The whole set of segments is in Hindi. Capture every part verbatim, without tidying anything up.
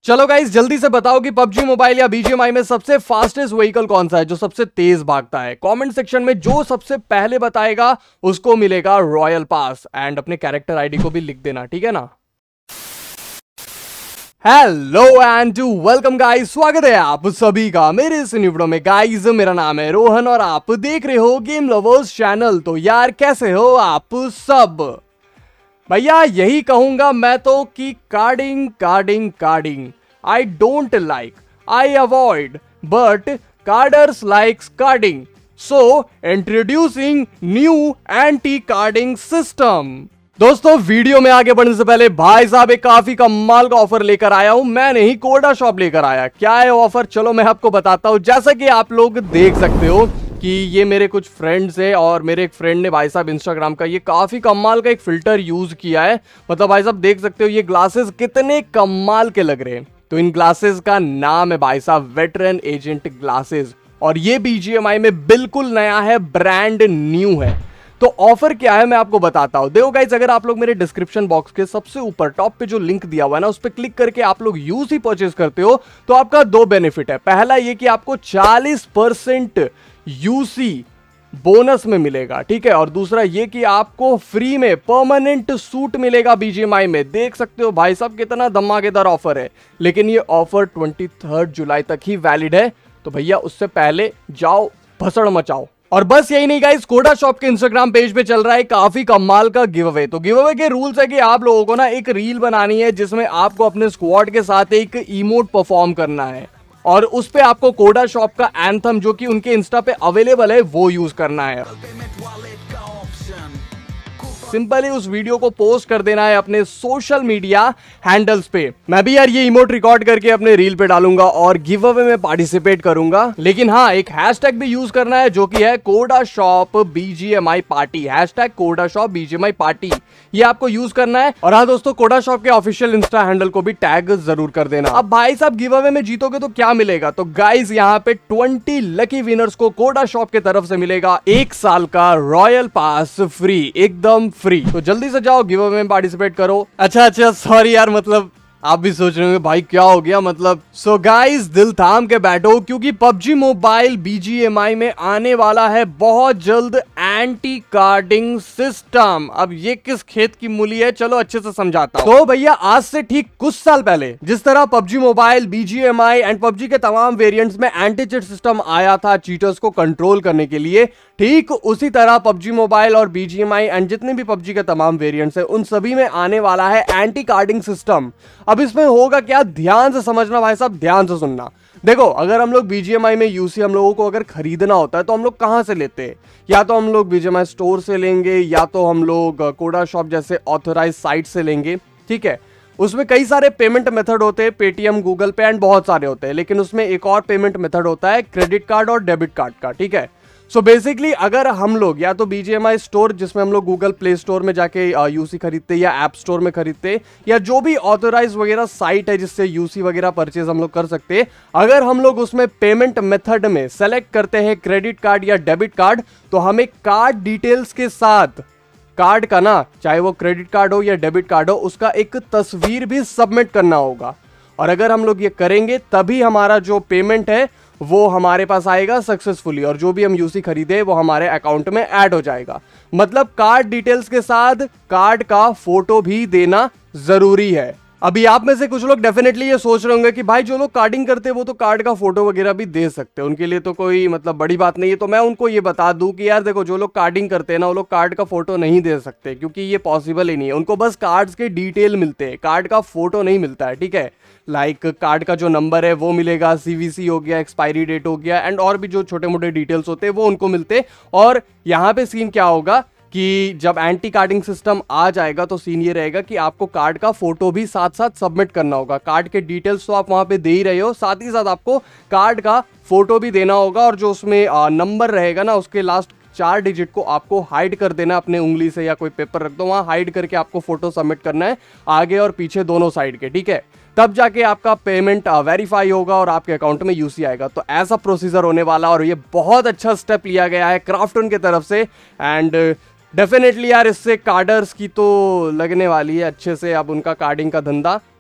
चलो गाइस जल्दी से बताओ कि पबजी मोबाइल या बीजीएमआई में सबसे फास्टेस्ट व्हीकल कौन सा है जो सबसे तेज भागता है। कमेंट सेक्शन में जो सबसे पहले बताएगा उसको मिलेगा रॉयल पास। एंड अपने कैरेक्टर आईडी को भी लिख देना, ठीक है ना। हेलो एंड वेलकम गाइस, स्वागत है आप सभी का मेरे इस वीडियो में। गाइस मेरा नाम है रोहन और आप देख रहे हो गेम लवर्स चैनल। तो यार कैसे हो आप सब? भैया यही कहूंगा मैं तो कि carding carding carding I don't like, I avoid, but carders likes carding, so introducing new anti carding system. दोस्तों वीडियो में आगे बढ़ने से पहले भाई साहब एक काफी कमाल का ऑफर लेकर आया हूं। मैं नहीं, कोडा शॉप लेकर आया। क्या है ऑफर, चलो मैं आपको बताता हूं। जैसा कि आप लोग देख सकते हो कि ये मेरे कुछ फ्रेंड्स हैं और मेरे एक फ्रेंड ने भाई साहब इंस्टाग्राम का ये काफी कमाल का एक फिल्टर यूज किया है। मतलब भाई साहब देख सकते हो ये ग्लासेस कितने कमाल के लग रहे हैं। तो इन ग्लासेस का नाम है भाई साहब वेटरन एजेंट ग्लासेस और ये बीजीएमआई में बिल्कुल नया है, ब्रांड न्यू है। तो ऑफर क्या है मैं आपको बताता हूं। देखो गाइस, अगर आप लोग मेरे डिस्क्रिप्शन बॉक्स के सबसे ऊपर टॉप पे जो लिंक दिया हुआ है ना उस पर क्लिक करके आप लोग यूसी परचेज करते हो तो आपका दो बेनिफिट है। पहला ये कि आपको चालीस परसेंट यूसी बोनस में मिलेगा, ठीक है। और दूसरा ये कि आपको फ्री में परमानेंट सूट मिलेगा बीजीएमआई में। देख सकते हो भाई साहब कितना धमाकेदार ऑफर है। लेकिन ये ऑफर तेईस जुलाई तक ही वैलिड है, तो भैया उससे पहले जाओ भसड़ मचाओ। और बस यही नहीं गाइस, कोडा शॉप के इंस्टाग्राम पेज पे चल रहा है काफी कमाल का गिव अवे। तो गिव अवे के रूल्स है कि आप लोगों को ना एक रील बनानी है जिसमें आपको अपने स्क्वाड के साथ एक इमोट परफॉर्म करना है और उस पे आपको कोडा शॉप का एंथम जो कि उनके इंस्टा पे अवेलेबल है वो यूज करना है। सिंपली उस वीडियो को पोस्ट कर देना है अपने सोशल मीडिया हैंडल्स पे। मैं भी यार ये इमोट रिकॉर्ड करके अपने रील पे डालूंगा और गिव अवे में पार्टिसिपेट करूंगा। लेकिन हाँ, एक हैशटैग भी यूज करना है जो कि है Coda shop BGMI party. Hashtag Coda shop BGMI party ये आपको यूज करना है। और हाँ दोस्तों, कोडा शॉप के ऑफिशियल इंस्टा हैंडल को भी टैग जरूर कर देना। अब भाई साहब गिव अवे में जीतोगे तो क्या मिलेगा? तो गाइज यहाँ पे ट्वेंटी लकी विनर्स को कोडा शॉप की तरफ से मिलेगा एक साल का रॉयल पास फ्री, एकदम फ्री। तो जल्दी से जाओ गिव अवे में पार्टिसिपेट करो। अच्छा अच्छा सॉरी यार, मतलब आप भी सोच रहे होंगे भाई क्या हो गया मतलब। सो गाइस दिल थाम के बैठो क्योंकि पबजी मोबाइल बीजीएमआई में आने वाला है बहुत जल्द एंटी कार्डिंग सिस्टम। अब ये किस खेत की मूली है, चलो अच्छे से समझाता हूं। तो भैया आज से ठीक कुछ साल पहले जिस तरह PUBG mobile BGMI and PUBG के तमाम वेरिएंट्स में एंटी चीट सिस्टम आया था चीटर्स को कंट्रोल करने के लिए, ठीक उसी तरह पबजी मोबाइल और बीजीएमआई एंड जितने भी पबजी के तमाम वेरिएंट्स हैं उन सभी में आने वाला है एंटी कार्डिंग सिस्टम। अब इसमें होगा क्या, ध्यान से समझना भाई साहब, ध्यान से सुनना। देखो अगर हम लोग बीजीएमआई में यूसी हम लोगों को अगर खरीदना होता है तो हम लोग कहां से लेते हैं? या तो हम लोग बीजीएमआई स्टोर से लेंगे या तो हम लोग कोडा शॉप जैसे ऑथराइज साइट से लेंगे, ठीक है। उसमें कई सारे पेमेंट मेथड होते हैं, पेटीएम, गूगल पे एंड बहुत सारे होते हैं। लेकिन उसमें एक और पेमेंट मेथड होता है क्रेडिट कार्ड और डेबिट कार्ड का, ठीक है। सो so बेसिकली अगर हम लोग या तो बीजीएमआई स्टोर जिसमें हम लोग गूगल प्ले स्टोर में जाके यूसी खरीदते या ऐप स्टोर में खरीदते या जो भी ऑथराइज वगैरह साइट है जिससे यूसी वगैरह परचेज हम लोग कर सकते हैं, अगर हम लोग उसमें पेमेंट मेथड में सेलेक्ट करते हैं क्रेडिट कार्ड या डेबिट कार्ड तो हमें कार्ड डिटेल्स के साथ कार्ड का ना, चाहे वो क्रेडिट कार्ड हो या डेबिट कार्ड हो, उसका एक तस्वीर भी सबमिट करना होगा। और अगर हम लोग ये करेंगे तभी हमारा जो पेमेंट है वो हमारे पास आएगा सक्सेसफुली और जो भी हम यूसी खरीदे वो हमारे अकाउंट में ऐड हो जाएगा। मतलब कार्ड डिटेल्स के साथ कार्ड का फोटो भी देना जरूरी है। अभी आप में से कुछ लोग डेफिनेटली ये सोच रहे होंगे कि भाई जो लोग कार्डिंग करते हैं वो तो कार्ड का फोटो वगैरह भी दे सकते हैं, उनके लिए तो कोई मतलब बड़ी बात नहीं है। तो मैं उनको ये बता दूं कि यार देखो, जो लोग कार्डिंग करते हैं ना वो लोग कार्ड का फोटो नहीं दे सकते क्योंकि ये पॉसिबल ही नहीं है। उनको बस कार्ड्स के डिटेल मिलते हैं, कार्ड का फोटो नहीं मिलता है, ठीक है। लाइक कार्ड का जो नंबर है वो मिलेगा, सीवीसी हो गया, एक्सपायरी डेट हो गया एंड और भी जो छोटे मोटे डिटेल्स होते हैं वो उनको मिलते। और यहाँ पे सीन क्या होगा कि जब एंटी कार्डिंग सिस्टम आ जाएगा तो सीन ये रहेगा कि आपको कार्ड का फोटो भी साथ साथ सबमिट करना होगा। कार्ड के डिटेल्स तो आप वहां पे दे ही रहे हो, साथ ही साथ आपको कार्ड का फोटो भी देना होगा और जो उसमें नंबर रहेगा ना उसके लास्ट चार डिजिट को आपको हाइड कर देना अपने उंगली से या कोई पेपर रख दो वहां, हाइड करके आपको फोटो सबमिट करना है आगे और पीछे दोनों साइड के, ठीक है। तब जाके आपका पेमेंट वेरीफाई होगा और आपके अकाउंट में यूसी आएगा। तो ऐसा प्रोसीजर होने वाला और ये बहुत अच्छा स्टेप लिया गया है क्राफ्टन की तरफ से एंड डेफिनेटली यार इससे कार्डर्स की तो लगने वाली है अच्छे से अब उनका कार्डिंग का धंधा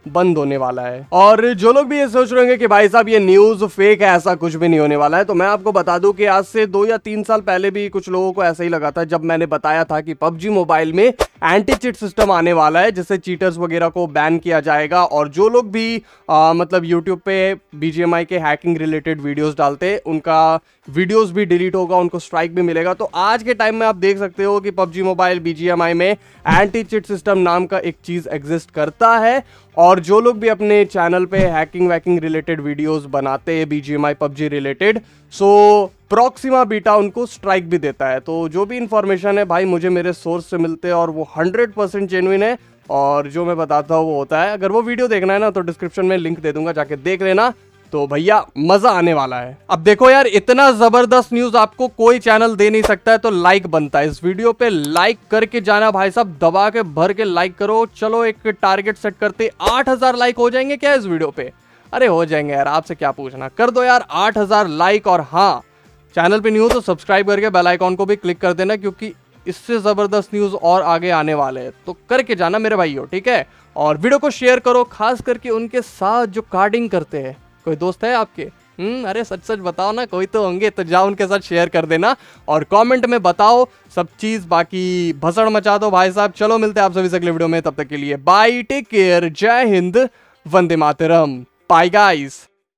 बंद होने वाला है। और जो लोग भी ये सोच रहे होंगे कि भाई साहब ये न्यूज फेक है, ऐसा कुछ भी नहीं होने वाला है, तो मैं आपको बता दूं कि आज से दो या तीन साल पहले भी कुछ लोगों को ऐसा ही लगा था जब मैंने बताया था कि पबजी मोबाइल में एंटी चीट सिस्टम आने वाला है, जिससे चीटर्स वगैरह को बैन किया जाएगा और जो लोग भी आ, मतलब यूट्यूब पे बीजीएमआई के हैकिंग रिलेटेड वीडियोस डालते उनका वीडियोस भी डिलीट होगा, उनको स्ट्राइक भी मिलेगा। तो आज के टाइम में आप देख सकते हो कि पबजी मोबाइल बीजीएमआई में एंटी चीट सिस्टम नाम का एक चीज एग्जिस्ट करता है और जो लोग भी अपने चैनल पे हैकिंग वैकिंग रिलेटेड वीडियोस बनाते हैं BGMI PUBG related, so Proxima beta उनको स्ट्राइक भी देता है। तो जो भी इंफॉर्मेशन है भाई मुझे मेरे सोर्स से मिलते हैं और वो हंड्रेड परसेंट जेन्युइन है और जो मैं बताता हूँ वो होता है। अगर वो वीडियो देखना है ना तो डिस्क्रिप्शन में लिंक दे दूंगा, जाके देख लेना। तो भैया मजा आने वाला है। अब देखो यार, इतना जबरदस्त न्यूज आपको कोई चैनल दे नहीं सकता है, तो लाइक बनता है। इस वीडियो पे लाइक करके जाना भाई साहब, दबा के भर के लाइक करो। चलो एक टारगेट सेट करते, आठ हजार लाइक हो जाएंगे क्या इस वीडियो पे? अरे हो जाएंगे यार, आपसे क्या पूछना, कर दो यार आठ हजार लाइक। और हाँ, चैनल पे न्यू हो तो सब्सक्राइब करके बेल आइकॉन को भी क्लिक कर देना, क्योंकि इससे जबरदस्त न्यूज और आगे आने वाले हैं, तो करके जाना मेरे भाइयों, ठीक है। और वीडियो को शेयर करो, खास करके उनके साथ जो कार्डिंग करते हैं। कोई दोस्त है आपके? हम्म अरे सच सच बताओ ना, कोई तो होंगे, तो जाओ उनके साथ शेयर कर देना और कमेंट में बताओ सब चीज। बाकी भसड़ मचा दो भाई साहब। चलो मिलते हैं आप सभी से अगले वीडियो में, तब तक के लिए बाय, टेक केयर, जय हिंद, वंदे मातरम, बाय गाइस।